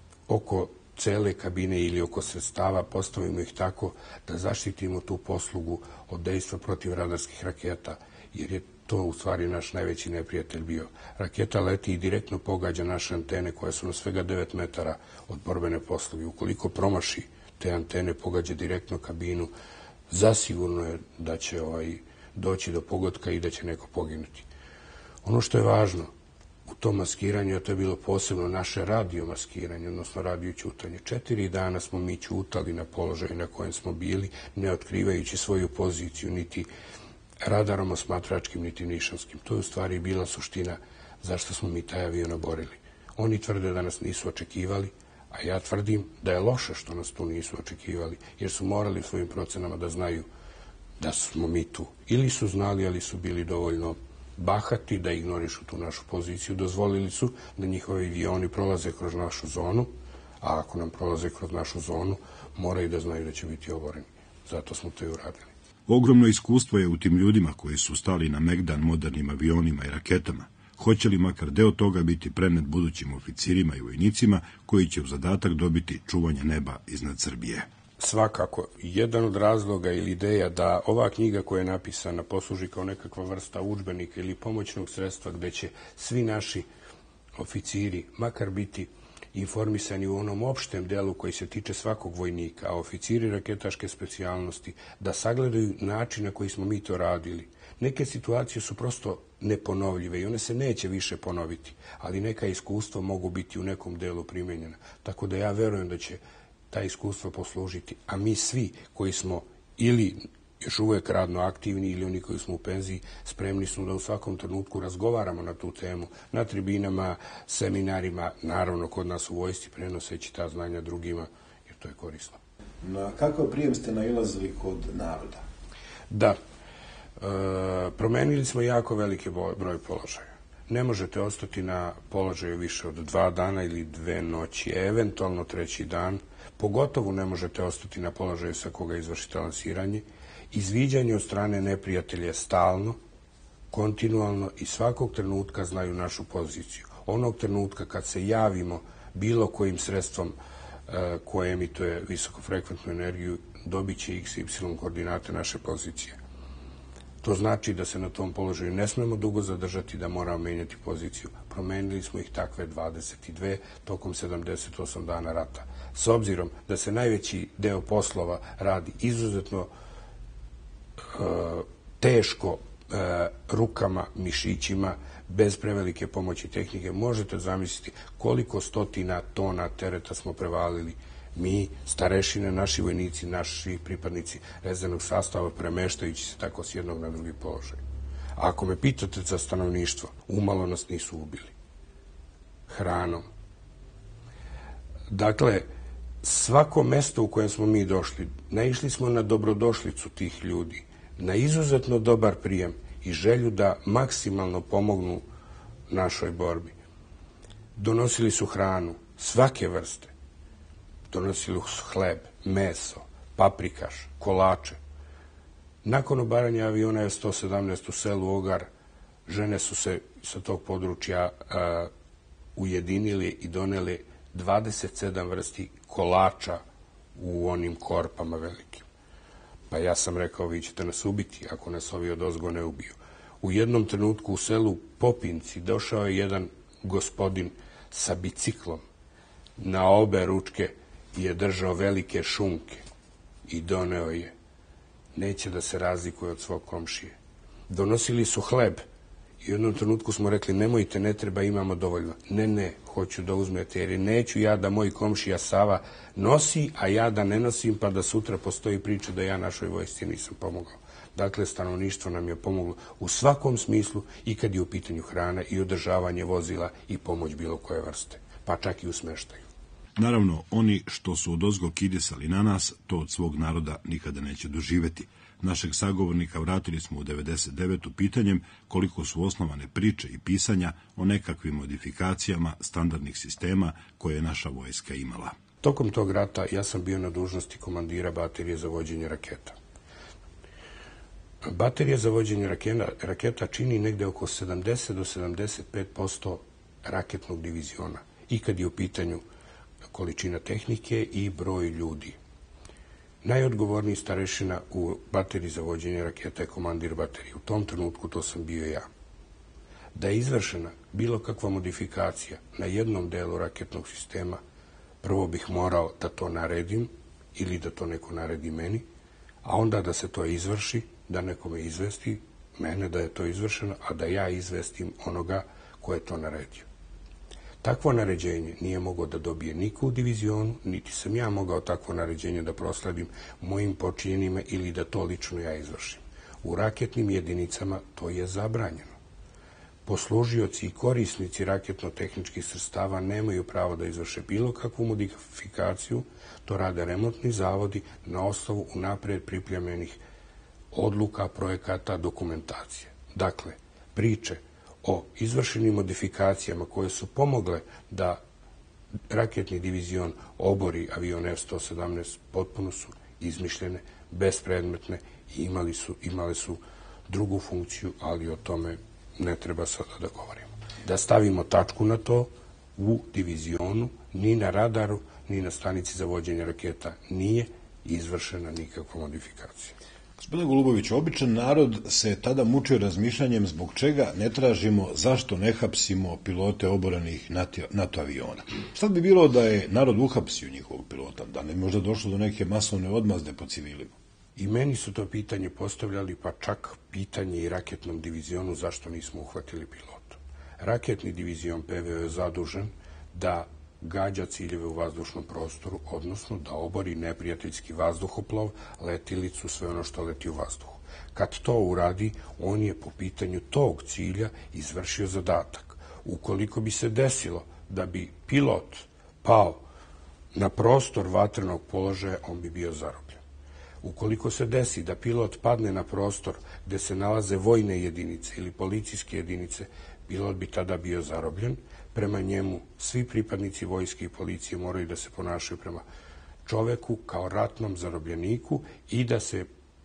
oko cele kabine ili oko sredstava postavimo ih tako da zaštitimo tu poslugu od dejstva protiv radarskih raketa, jer je to u stvari naš najveći neprijatelj bio. Raketa leti i direktno pogađa naše antene koje su na svega devet metara od borbene posluge. Ukoliko promaši te antene, pogađa direktno kabinu, zasigurno je da će ovaj, doći do pogotka i da će neko poginuti. Ono što je važno u tom maskiranju, a to je bilo posebno naše radio maskiranje, odnosno radio ćutanje. Četiri dana smo mi ćutali na položaju na kojem smo bili, ne otkrivajući svoju poziciju, niti radarom osmatračkim, niti nišanskim. To je u stvari bila suština zašto smo mi taj avion oborili. Oni tvrde da nas nisu očekivali, a ja tvrdim da je loše što nas tu nisu očekivali, jer su morali u svojim procenama da znaju da smo mi tu. Ili su znali, ali su bili dovoljno bahati da ignorišu tu našu poziciju. Dozvolili su da njihovi avioni prolaze kroz našu zonu, a ako nam prolaze kroz našu zonu, moraju da znaju da će biti oboreni. Zato smo to i uradili. Ogromno iskustvo je u tim ljudima koji su stali na megdan modernim avionima i raketama. Hoće li makar deo toga biti prenet budućim oficirima i vojnicima koji će u zadatak dobiti čuvanje neba iznad Srbije? Svakako, jedan od razloga ili ideja da ova knjiga koja je napisana posluži kao nekakva vrsta udžbenika ili pomoćnog sredstva gde će svi naši oficiri makar biti informisani u onom opštem delu koji se tiče svakog vojnika, a oficiri raketaške specijalnosti da sagledaju način na koji smo mi to radili. Neke situacije su prosto neponovljive i one se neće više ponoviti, ali neka iskustva mogu biti u nekom delu primenjena. Tako da ja verujem da će ta iskustva poslužiti, a mi svi koji smo ili još uvek radno aktivni ili oni koji smo u penziji, spremni smo da u svakom trenutku razgovaramo na tu temu, na tribinama, seminarima, naravno kod nas u vojsci, prenoseći ta znanja drugima, jer to je korisno. Na kakav prijem ste nailazili kod naroda? Da, e, promenili smo jako veliki broj položaja. Ne možete ostati na položaju više od dva dana ili dve noći, eventualno treći dan. Pogotovo ne možete ostati na položaju sa koga izvršite lansiranje. Izviđanje od strane neprijatelja je stalno, kontinualno i svakog trenutka znaju našu poziciju. Onog trenutka kad se javimo bilo kojim sredstvom koje emituje visokofrekventnu energiju, dobit će x i y koordinate naše pozicije. To znači da se na tom položaju ne smemo dugo zadržati, da moramo menjati poziciju. Promenili smo ih takve dvadeset dve tokom sedamdeset osam dana rata. S obzirom da se najveći deo poslova radi izuzetno uh, teško uh, rukama, mišićima, bez prevelike pomoći tehnike, možete zamisliti koliko stotina tona tereta smo prevalili mi, starešine, naši vojnici, naši pripadnici rezervnog sastava, premeštajući se tako s jednog na drugi položaj. A ako me pitate za stanovništvo, umalo nas nisu ubili. Hranom. Dakle, svako mesto u kojem smo mi došli, naišli smo na dobrodošlicu tih ljudi, na izuzetno dobar prijem i želju da maksimalno pomognu našoj borbi. Donosili su hranu svake vrste. Donosili su hleb, meso, paprikaš, kolače. Nakon obaranja aviona F sto sedamnaest u selu Ogar, žene su se sa tog područja a, ujedinili i doneli dvadeset sedam vrsti kolača u onim korpama velikim. Pa ja sam rekao, vi ćete nas ubiti ako nas ovi odozgo ne ubiju. U jednom trenutku u selu Popinci došao je jedan gospodin sa biciklom. Na obe ručke je držao velike šunke i doneo je. Neće da se razlikuje od svog komšije. Donosili su hleb i u jednom trenutku smo rekli, nemojte, ne treba, imamo dovoljno. Ne, ne, hoću da uzmete, jer neću ja da moj komšija Sava nosi, a ja da ne nosim, pa da sutra postoji priča da ja našoj vojsci nisam pomogao. Dakle, stanovništvo nam je pomoglo u svakom smislu, i kad je u pitanju hrana i održavanje vozila i pomoć bilo koje vrste, pa čak i u smeštaju. Naravno, oni što su odozgo kidisali na nas, to od svog naroda nikada neće doživeti. Našeg sagovornika vratili smo u devedeset devetu pitanjem koliko su osnovane priče i pisanja o nekakvim modifikacijama standardnih sistema koje je naša vojska imala. Tokom tog rata ja sam bio na dužnosti komandira baterije za vođenje raketa. Baterija za vođenje raketa, raketa čini negde oko sedamdeset do sedamdeset pet posto raketnog diviziona, i kad je u pitanju količina tehnike i broj ljudi. Najodgovorniji starešina u bateriji za vođenje raketa je komandir baterije. U tom trenutku to sam bio ja. Da je izvršena bilo kakva modifikacija na jednom delu raketnog sistema, prvo bih morao da to naredim ili da to neko naredi meni, a onda da se to izvrši, da neko me izvesti, mene da je to izvršeno, a da ja izvestim onoga ko je to naredio. Takvo naređenje nije mogao da dobije niko u divizionu, niti sam ja mogao takvo naređenje da prosledim mojim počinjenima ili da to lično ja izvršim. U raketnim jedinicama to je zabranjeno. Poslužioci i korisnici raketno-tehničkih sredstava nemaju pravo da izvrše bilo kakvu modifikaciju, to rade remontni zavodi na osnovu unapred pripremljenih odluka, projekata, dokumentacije. Dakle, priče o izvršenim modifikacijama koje su pomogle da raketni divizion obori avion F sto sedamnaest potpuno su izmišljene, bespredmetne i imali su, imale su drugu funkciju, ali o tome ne treba sada da govorimo. Da stavimo tačku na to, u divizionu, ni na radaru, ni na stanici za vođenje raketa nije izvršena nikakva modifikacija. Gospodine Golubović, običan narod se tada mučio razmišljanjem zbog čega ne tražimo, zašto ne hapsimo pilote oborenih NATO aviona. Šta bi bilo da je narod uhapsio njihovog pilota, da ne možda došlo do neke masovne odmazde po civilima? I meni su to pitanje postavljali, pa čak pitanje i raketnom divizionu zašto nismo uhvatili pilota. Raketni divizion P V O je zadužen da gađa ciljeve u vazdušnom prostoru, odnosno da obori neprijateljski vazduhoplov, letilicu, sve ono što leti u vazduhu. Kad to uradi, on je po pitanju tog cilja izvršio zadatak. Ukoliko bi se desilo da bi pilot pao na prostor vatrenog položaja, on bi bio zarobljen. Ukoliko se desi da pilot padne na prostor gde se nalaze vojne jedinice ili policijske jedinice, pilot bi tada bio zarobljen. Prema njemu svi pripadnici vojske i policije moraju da se ponašaju prema čoveku kao ratnom zarobljeniku i da se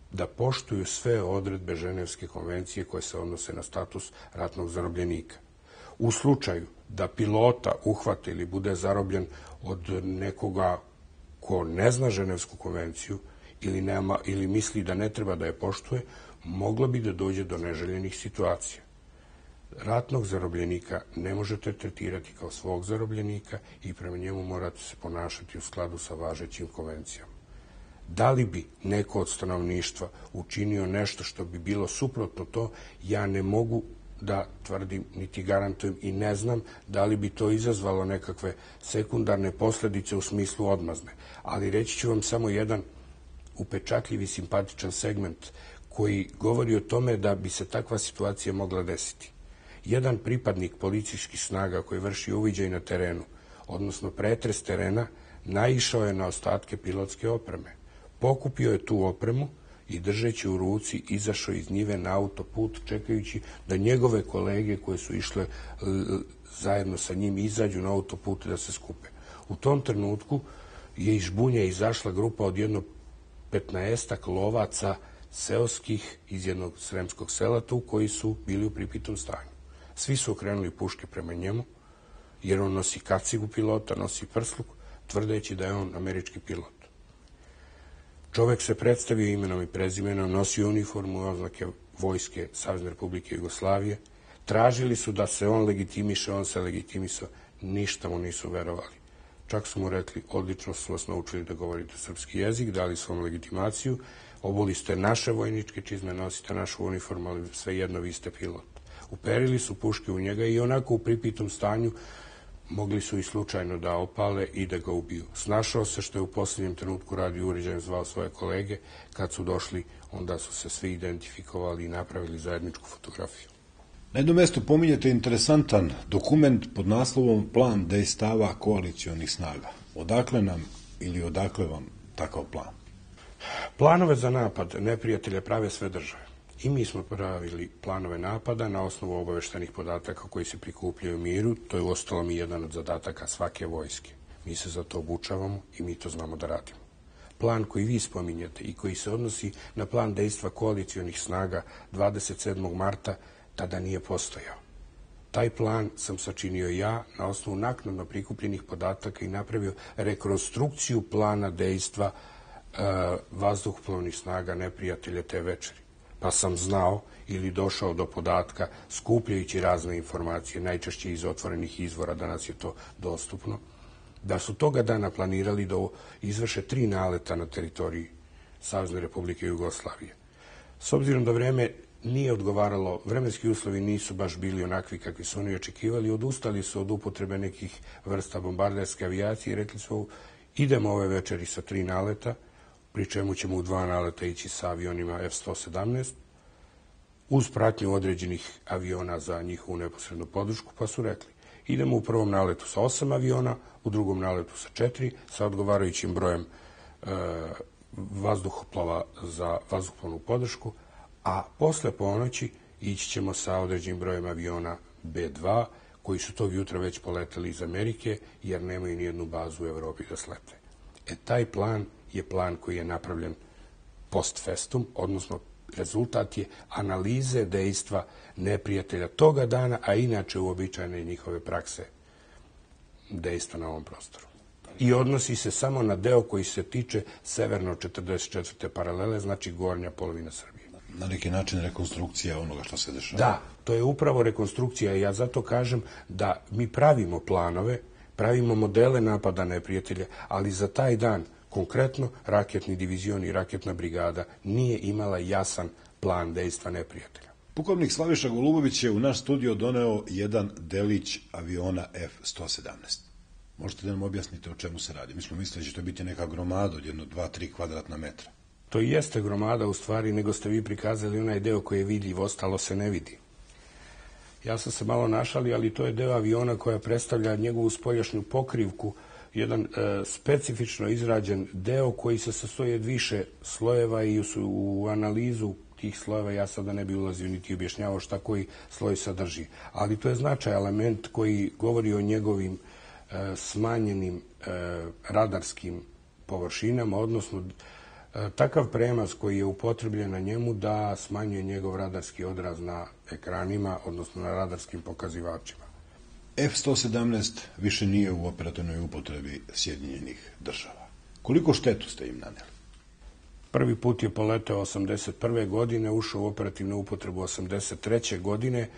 da poštuju sve odredbe Ženevske konvencije koje se odnose na status ratnog zarobljenika. U slučaju da pilota uhvate ili bude zarobljen od nekoga ko ne zna Ženevsku konvenciju ili, nema, ili misli da ne treba da je poštuje, moglo bi da dođe do neželjenih situacija. Ratnog zarobljenika ne možete tretirati kao svog zarobljenika i prema njemu morate se ponašati u skladu sa važećim konvencijama. Da li bi neko od stanovništva učinio nešto što bi bilo suprotno to, ja ne mogu da tvrdim, niti garantujem i ne znam da li bi to izazvalo nekakve sekundarne posledice u smislu odmazne. Ali reći ću vam samo jedan upečatljiv i simpatičan segment koji govori o tome da bi se takva situacija mogla desiti. Jedan pripadnik policijskih snaga koji vrši uviđaj na terenu, odnosno pretres terena, naišao je na ostatke pilotske opreme. Pokupio je tu opremu i držeći u ruci izašao iz njive na autoput čekajući da njegove kolege koje su išle zajedno sa njim izađu na autoput da se skupe. U tom trenutku je iz Žbunja izašla grupa od jedno petnaestak lovaca seoskih iz jednog sremskog sela tu koji su bili u pripitom stanju. Svi su okrenuli puške prema njemu jer on nosi kacigu pilota, nosi prsluk, tvrdeći da je on američki pilot. Čovek se predstavio imenom i prezimenom, nosio uniformu i oznake vojske Savezne Republike Jugoslavije. Tražili su da se on legitimiše, on se legitimisao, ništa mu nisu verovali. Čak su mu rekli, odlično su vas naučili da govorite srpski jezik, dali su vam legitimaciju, obuli ste naše vojničke čizme, nosite našu uniformu, ali svejedno vi ste pilot. Uperili su puške u njega i onako u pripitom stanju mogli su i slučajno da opale i da ga ubiju. Snašao se što je u posljednjem trenutku radio uređajem zvao svoje kolege. Kad su došli, onda su se svi identifikovali i napravili zajedničku fotografiju. Na jednom mjestu pominjete interesantan dokument pod naslovom Plan dejstava koalicionih snaga. Odakle nam ili odakle vam takav plan? Planove za napad neprijatelja prave sve države. I mi smo pravili planove napada na osnovu obaveštenih podataka koji se prikupljaju u miru. To je uostalom i jedan od zadataka svake vojske. Mi se za to obučavamo i mi to znamo da radimo. Plan koji vi spominjete i koji se odnosi na plan dejstva koalicionih snaga dvadeset sedmog marta tada nije postojao. Taj plan sam sačinio ja na osnovu naknadno prikupljenih podataka i napravio rekonstrukciju plana dejstva uh, vazduhoplovnih snaga neprijatelja te večeri. Pa sam znao ili došao do podatka, skupljajući razne informacije, najčešće iz otvorenih izvora, danas je to dostupno, da su toga dana planirali da izvrše tri naleta na teritoriji Savezne Republike Jugoslavije. S obzirom da vreme nije odgovaralo, vremenski uslovi nisu baš bili onakvi kakvi su oni očekivali, odustali su od upotrebe nekih vrsta bombarderske avijacije i rekli su idemo ove večeri sa tri naleta, pri čemu ćemo u dva naleta ići sa avionima F sto sedamnaest, uz pratnju određenih aviona za njihovu neposrednu podršku, pa su rekli idemo u prvom naletu sa osam aviona, u drugom naletu sa četiri, sa odgovarajućim brojem e, vazduhoplova za vazduhoplovnu podršku, a posle ponoći ići ćemo sa određenim brojem aviona B dva, koji su tog jutra već poleteli iz Amerike, jer nemaju nijednu bazu u Evropi da slete. E, taj plan je plan koji je napravljen post festum, odnosno rezultat je analize dejstva neprijatelja toga dana, a inače uobičajene njihove prakse dejstva na ovom prostoru. I odnosi se samo na deo koji se tiče severno četrdeset četvrte paralele, znači gornja polovina Srbije. Na neki način rekonstrukcija onoga što se dešava. Da, to je upravo rekonstrukcija i ja zato kažem da mi pravimo planove, pravimo modele napada neprijatelja, ali za taj dan konkretno raketni divizion i raketna brigada nije imala jasan plan dejstva neprijatelja. Pukovnik Slaviša Golubović je u naš studio doneo jedan delić aviona F sto sedamnaest. Možete da nam objasnite o čemu se radi? Mi smo mislili da će to biti neka gromada od jedno dva tri kvadratna metra. To i jeste gromada u stvari, nego ste vi prikazali onaj deo koji je vidljiv, ostalo se ne vidi. Ja sam se malo našalio, ali to je deo aviona koja predstavlja njegovu spoljašnju pokrivku, jedan e, specifično izrađen deo koji se sastoji od više slojeva i u, u analizu tih slojeva ja sada ne bi ulazio niti objašnjavao šta koji sloj sadrži. Ali to je značaj element koji govori o njegovim e, smanjenim e, radarskim površinama, odnosno Takav premaz koji je upotrebljen na njemu da smanjuje njegov radarski odraz na ekranima, odnosno na radarskim pokazivačima. F sto sedamnaest više nije u operativnoj upotrebi Sjedinjenih država. Koliko štetu ste im naneli? Prvi put je poleteo osamdeset prve godine, ušao u operativnu upotrebu osamdeset treće godine,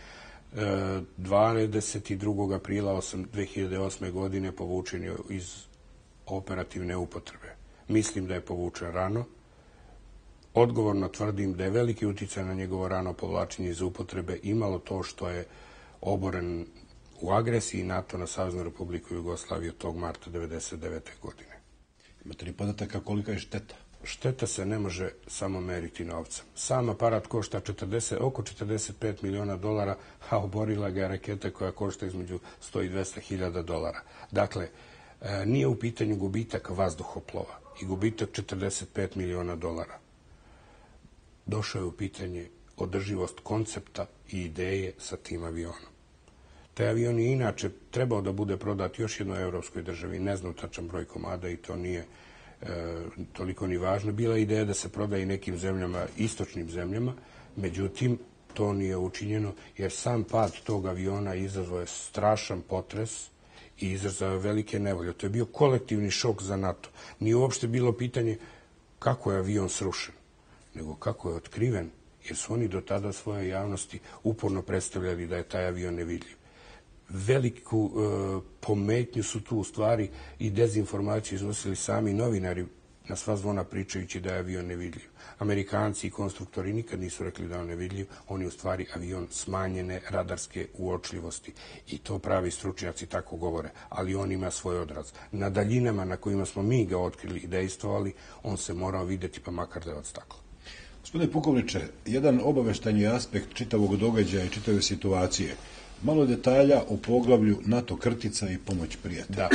dvadeset drugog aprila dve hiljade osme. godine povučen je iz operativne upotrebe. Mislim da je povučen rano. Odgovorno tvrdim da je veliki uticaj na njegovo rano povlačenje iz upotrebe imalo to što je oboren u agresiji NATO na Saveznu Republiku Jugoslaviju tog marta devedeset devete. godine. Imate li podataka kolika je šteta? Šteta se ne može samo meriti novcem. Sam aparat košta oko četrdeset pet miliona dolara, a oborila ga je raketa koja košta između sto i dvesta hiljada dolara. Dakle, nije u pitanju gubitak vazduhoplova i gubitak četrdeset pet miliona dolara. Došao je u pitanje održivost koncepta i ideje sa tim avionom. Taj avion je inače trebao da bude prodat još jednoj evropskoj državi, ne znam tačan broj komada i to nije toliko ni važno. Bila je ideja da se prodaje nekim zemljama, istočnim zemljama, međutim, to nije učinjeno, jer sam pad tog aviona izazvao je strašan potres i izazvao velike nevolje. To je bio kolektivni šok za NATO. Nije uopšte bilo pitanje kako je avion srušen, nego kako je otkriven, jer su oni do tada svoje javnosti uporno predstavljali da je taj avion nevidljiv. Veliku pometnju su tu u stvari i dezinformaciju iznosili sami novinari na sva zvona pričajući da je avion nevidljiv. Amerikanci i konstruktori nikad nisu rekli da je on nevidljiv, on je u stvari avion smanjene radarske uočljivosti i to pravi stručnjaci tako govore, ali on ima svoj odraz. Na daljinama na kojima smo mi ga otkrili i dejstvovali, on se morao videti pa makar da je od stakla. Gospodine pukovniče, jedan obaveštajni aspekt čitavog događaja i čitave situacije. Malo detalja o poglavlju NATO krtica i pomoć prijatelja. Da.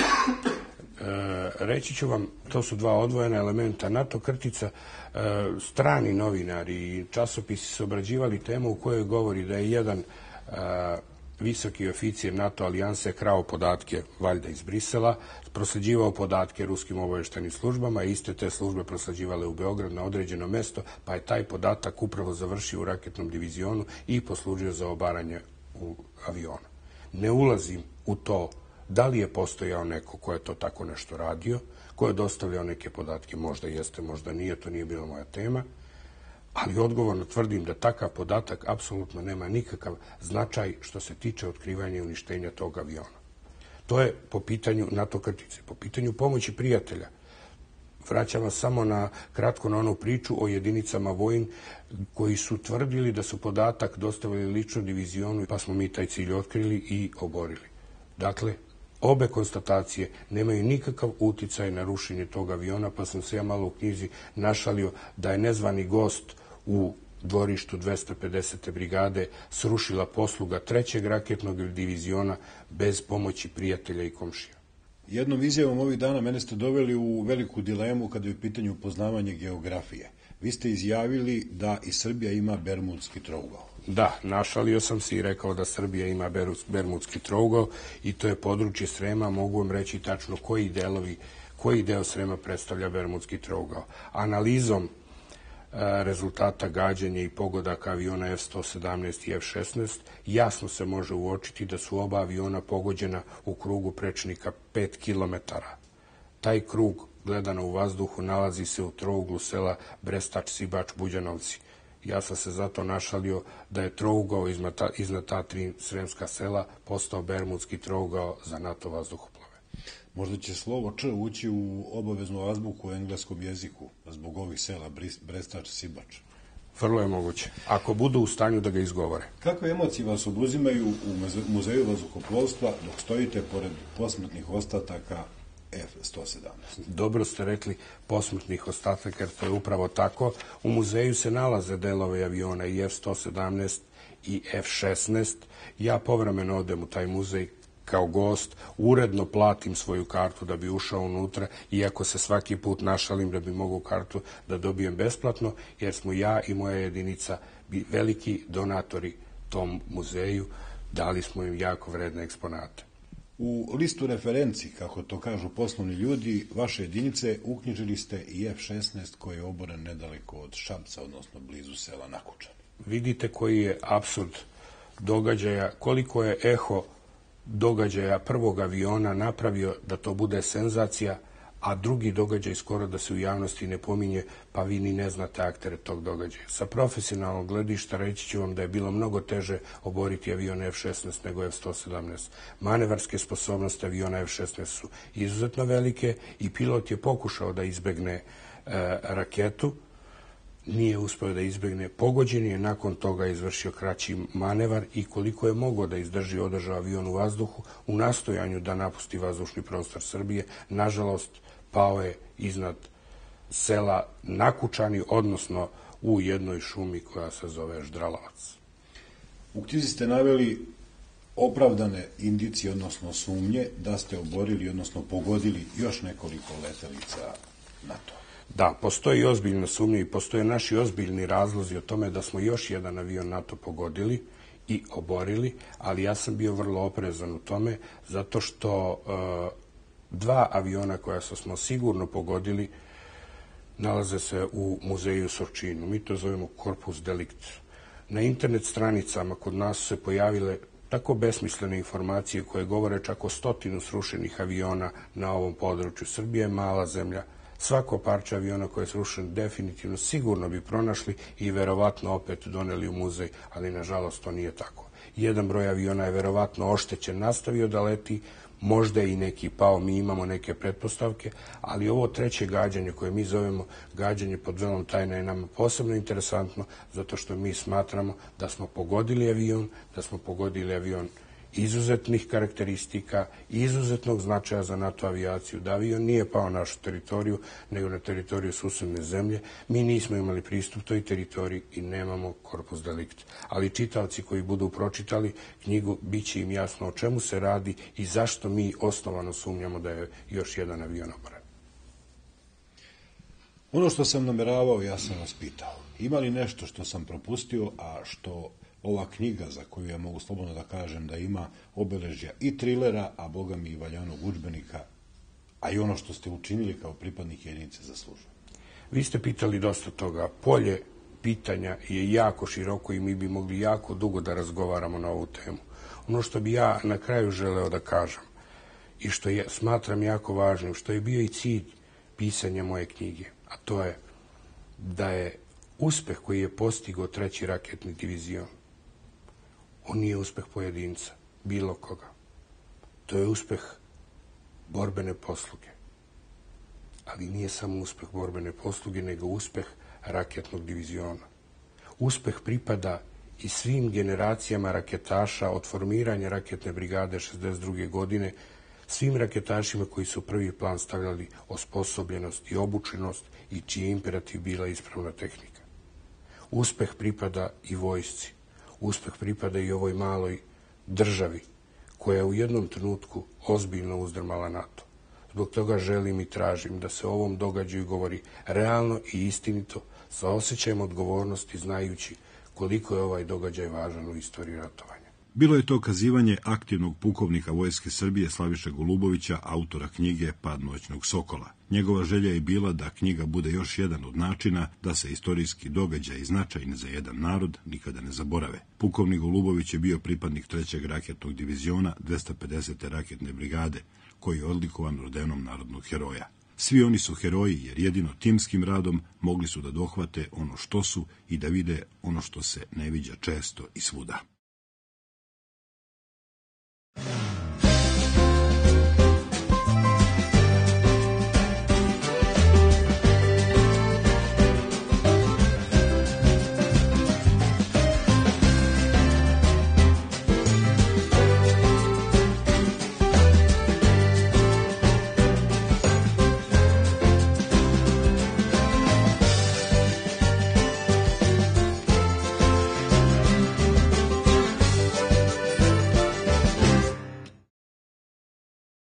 E, reći ću vam, to su dva odvojena elementa. NATO krtica, e, strani novinari i časopisi su obrađivali temu u kojoj govori da je jedan e, visoki oficir NATO alijanse krao podatke, valjda iz Brisela, prosleđivao podatke ruskim obaveštajnim službama i iste te službe prosleđivale u Beograd na određeno mesto, pa je taj podatak upravo završio u raketnom divizionu i poslužio za obaranje u avionu. Ne ulazim u to da li je postojao neko ko je to tako nešto radio, ko je dostavljao neke podatke, možda jeste, možda nije, to nije bila moja tema, ali odgovorno tvrdim da takav podatak apsolutno nema nikakav značaj što se tiče otkrivanja i uništenja tog aviona. To je po pitanju NATO krtice, po pitanju pomoći prijatelja. Vraćam vas samo na kratko na onu priču o jedinicama vojn koji su tvrdili da su podatak dostavili lično divizionu, pa smo mi taj cilj otkrili i oborili. Dakle, obe konstatacije nemaju nikakav uticaj na rušenje tog aviona, pa sam se ja malo u knjizi našalio da je nezvani gost u dvorištu dvesta pedesete brigade srušila posluga trećeg raketnog diviziona bez pomoći prijatelja i komšija. Jednom izjavom ovih dana mene ste doveli u veliku dilemu kada je u pitanju poznavanje geografije. Vi ste izjavili da i Srbija ima Bermudski trougao. Da, našalio sam se i rekao da Srbija ima Bermudski trougao i to je područje Srema, mogu vam reći tačno koji delovi, koji deo Srema predstavlja Bermudski trougao. Analizom rezultata gađanja i pogodaka aviona F sto sedamnaest i F šesnaest jasno se može uočiti da su oba aviona pogođena u krugu prečnika pet kilometara. Taj krug, gledano u vazduhu, nalazi se u trouglu sela Brestač, Sibač, Buđanovci. Ja sam se zato našalio da je trougao iznad ta tri sremska sela postao Bermudski trougao za NATO vazduhoplove. Možda će slovo Č ući u obaveznu azbuku u engleskom jeziku zbog ovih sela Brestač, Sibač. Vrlo je moguće, ako budu u stanju da ga izgovore. Kakve emocije vas obuzimaju u Muzeju vazduhoplovstva dok stojite pored posmrtnih ostataka F sto sedamnaest? Dobro ste rekli, posmrtnih ostataka, jer to je upravo tako. U muzeju se nalaze delove aviona i F sto sedamnaest i F šesnaest. Ja povremeno odem u taj muzej kao gost, uredno platim svoju kartu da bi ušao unutra, iako se svaki put našalim da bi mogu kartu da dobijem besplatno, jer smo ja i moja jedinica veliki donatori tom muzeju, dali smo im jako vredne eksponate. U listu referenci, kako to kažu poslovni ljudi, vaše jedinice uknjižili ste i F šesnaest koji je oboren nedaleko od Šapca, odnosno blizu sela Nakučani. Vidite koji je apsurd događaja, koliko je eho događaja prvog aviona napravio da to bude senzacija, a drugi događaj skoro da se u javnosti ne pominje, pa vi ni ne znate aktere tog događaja. Sa profesionalnog gledišta reći ću vam da je bilo mnogo teže oboriti avion F šesnaest nego F sto sedamnaest. Manevarske sposobnosti aviona F šesnaest su izuzetno velike i pilot je pokušao da izbegne e, raketu, nije uspeo da izbegne, pogođen je, nakon toga izvršio kraći manevar i koliko je mogao da izdrži održao avion u vazduhu u nastojanju da napusti vazdušni prostor Srbije, nažalost pao je iznad sela Nakučani, odnosno u jednoj šumi koja se zove Ždralovac. U knjizi ste naveli opravdane indicije, odnosno sumnje, da ste oborili, odnosno pogodili još nekoliko letelica NATO. Da, postoji ozbiljna sumnja i postoje naši ozbiljni razlozi o tome da smo još jedan avion NATO pogodili i oborili, ali ja sam bio vrlo oprezan u tome, zato što e, dva aviona koja smo sigurno pogodili nalaze se u muzeju u Surčinu. Mi to zovemo Corpus Delict. Na internet stranicama kod nas su se pojavile tako besmislene informacije koje govore čak o stotinu srušenih aviona na ovom području. Srbije je mala zemlja. Svako parče aviona koje je srušeno definitivno sigurno bi pronašli i verovatno opet doneli u muzej, ali nažalost to nije tako. Jedan broj aviona je verovatno oštećen, nastavio da leti, možda je i neki pao, mi imamo neke pretpostavke, ali ovo treće gađanje koje mi zovemo gađanje pod velom tajne je nama posebno interesantno, zato što mi smatramo da smo pogodili avion, da smo pogodili avion izuzetnih karakteristika, izuzetnog značaja za NATO avijaciju, da avion nije pao na našu teritoriju, nego na teritoriju susedne zemlje. Mi nismo imali pristup toj teritoriji i nemamo Corpus Delict. Ali čitaoci koji budu pročitali knjigu, bit će im jasno o čemu se radi i zašto mi osnovano sumnjamo da je još jedan avion oboren. Ono što sam nameravao, ja sam vas pitao. Ima li nešto što sam propustio, a što ova knjiga, za koju ja mogu slobodno da kažem da ima obeležja i trilera, a boga mi i valjanog udžbenika, a i ono što ste učinili kao pripadnik jedinice zaslužuje? Vi ste pitali dosta toga. Polje pitanja je jako široko i mi bi mogli jako dugo da razgovaramo na ovu temu. Ono što bi ja na kraju želeo da kažem i što je, smatram jako važnim, što je bio i cilj pisanja moje knjige, a to je da je uspeh koji je postigao treći raketni divizion, on nije uspeh pojedinca, bilo koga. To je uspeh borbene posluge. Ali nije samo uspeh borbene posluge, nego uspeh raketnog diviziona. Uspeh pripada i svim generacijama raketaša od formiranja raketne brigade šezdeset druge godine, svim raketašima koji su u prvi plan stavljali osposobljenost i obučenost i čiji je imperativ bila ispravna tehnika. Uspeh pripada i vojsci. Uspeh pripada i ovoj maloj državi koja je u jednom trenutku ozbiljno uzdrmala NATO. Zbog toga želim i tražim da se o ovom događaju govori realno i istinito, sa osjećajem odgovornosti, znajući koliko je ovaj događaj važan u istoriji ratovanja. Bilo je to kazivanje aktivnog pukovnika Vojske Srbije Slaviše Golubovića, autora knjige Pad noćnog sokola. Njegova želja je bila da knjiga bude još jedan od načina da se istorijski događaj i značajni za jedan narod nikada ne zaborave. Pukovnik Golubović je bio pripadnik trećeg raketnog diviziona dvesta pedesete raketne brigade, koji je odlikovan ordenom narodnog heroja. Svi oni su heroji jer jedino timskim radom mogli su da dohvate ono što su i da vide ono što se ne viđa često i svuda.